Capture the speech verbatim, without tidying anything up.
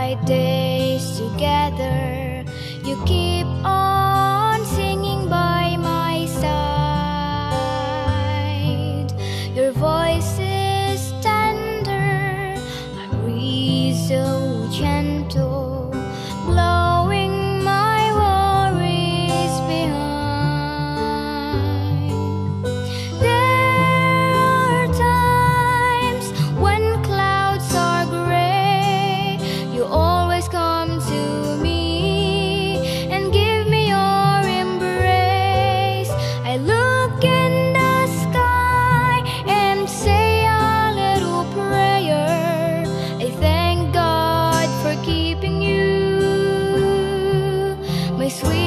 bright days together. You keep on singing by my side. Your voice is tender, a breeze so gentle, blowing my worries behind. There are times when clouds are gray. You always come to me and give me your embrace. I look in the sky and say a little prayer. I thank God for keeping you, my sweet